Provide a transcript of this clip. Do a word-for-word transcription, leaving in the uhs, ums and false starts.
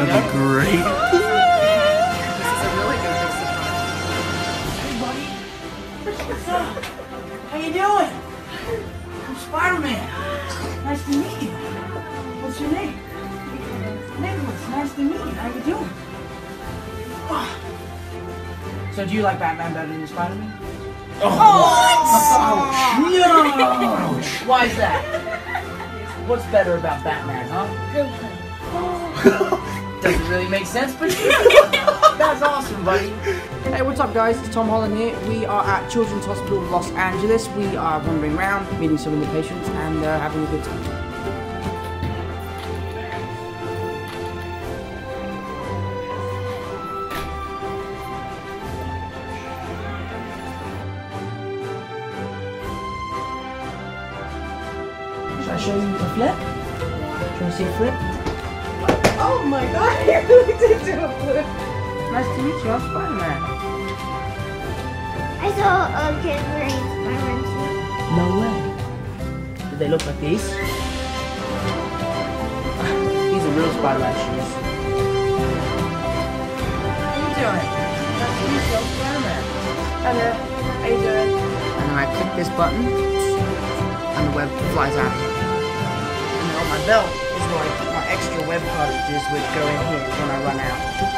That'd be great. This is a really good big surprise. Hey, buddy. What's up? How you doing? I'm Spider-Man. Nice to meet you. What's your name? Nicholas. Nice to meet you. How you doing? Oh. So do you like Batman better than Spider-Man? Oh, Oh, no! Why is that? What's better about Batman, huh? Doesn't really make sense, but that's awesome, buddy. Hey, what's up, guys? It's Tom Holland here. We are at Children's Hospital of Los Angeles. We are wandering around, meeting some of the patients, and uh, having a good time. Should I show you a flip? Do you want to see a flip? Oh my god, you really did do a flip. Nice to meet you, I'm Spider-Man. I saw a kid wearing Spider-Man suit. No way. Do they look like these? These are real Spider-Man shoes. How you doing? Nice to meet you, I'm Spider-Man. Hello. How you doing? And then I click this button, and the web flies out. And then on my belt is where I keep my extra web cartridges which go in here when I run out.